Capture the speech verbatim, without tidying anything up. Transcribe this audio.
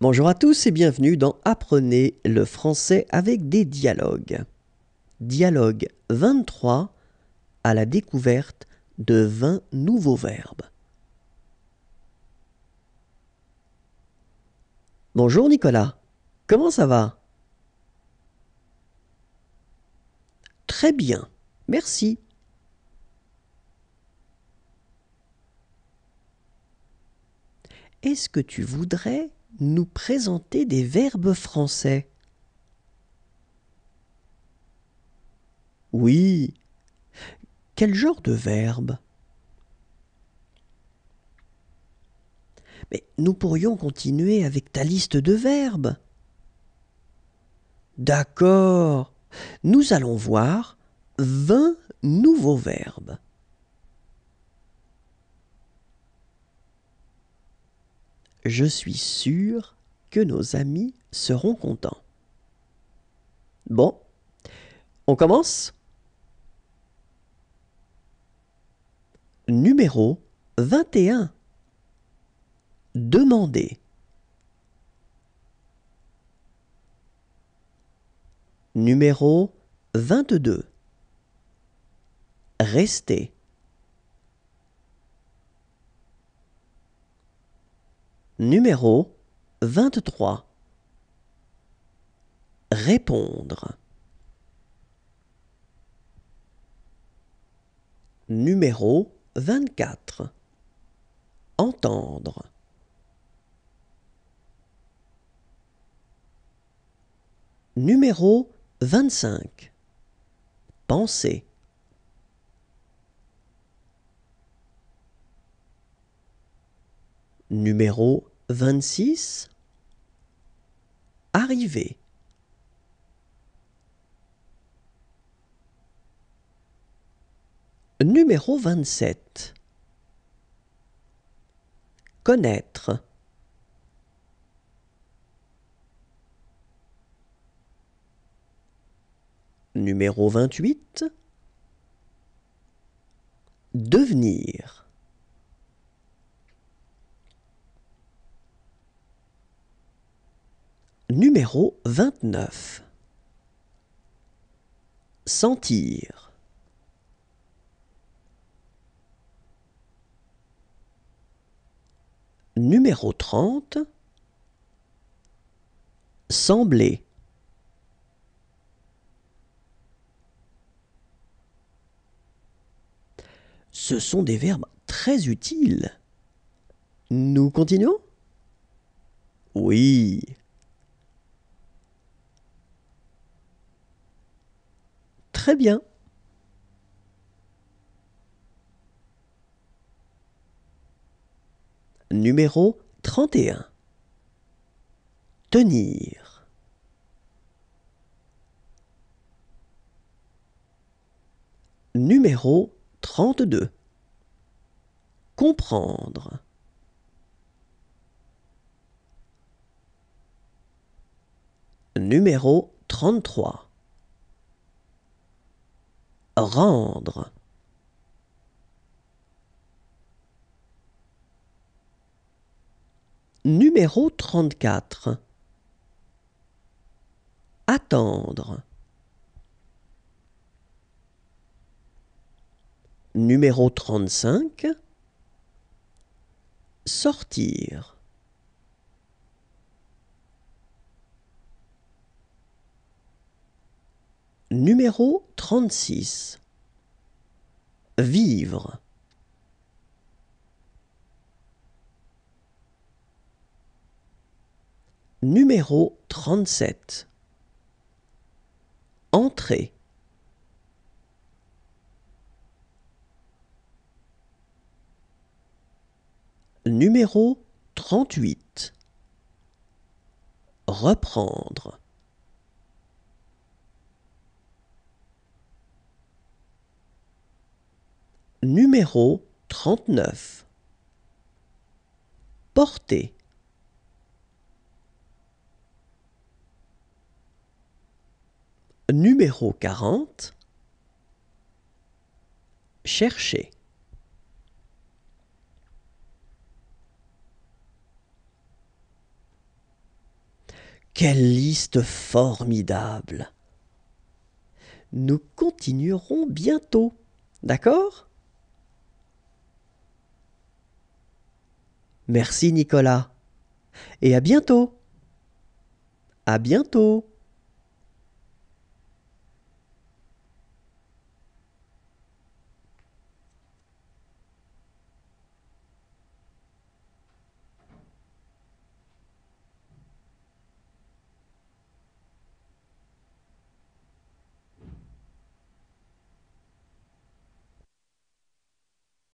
Bonjour à tous et bienvenue dans Apprenez le français avec des dialogues. Dialogue vingt-trois à la découverte de vingt nouveaux verbes. Bonjour Nicolas, comment ça va? Très bien, merci. Est-ce que tu voudrais nous présenter des verbes français? Oui. Quel genre de verbe? Mais nous pourrions continuer avec ta liste de verbes. D'accord. Nous allons voir vingt nouveaux verbes. Je suis sûr que nos amis seront contents. Bon, on commence? Numéro vingt et un. Demander. Numéro vingt-deux. Rester. Numéro vingt-trois. Répondre. Numéro vingt-quatre. Entendre. Numéro vingt-cinq. Penser. Numéro vingt-six. Arriver. Numéro vingt-sept. Connaître. Numéro vingt-huit. Devenir. Numéro vingt-neuf. Sentir. Numéro trente. Sembler. Ce sont des verbes très utiles. Nous continuons? Oui. Très bien. Numéro trente et un. Tenir. Numéro trente-deux. Comprendre. Numéro trente-trois. Rendre. Numéro trente-quatre. Attendre. Numéro trente-cinq. Sortir. Numéro trente-six. Vivre. Numéro trente-sept. Entrer. Numéro trente-huit. Reprendre. Numéro trente-neuf. Porter. Numéro quarante. Chercher. Quelle liste formidable! Nous continuerons bientôt, d'accord? Merci Nicolas, et à bientôt! À bientôt!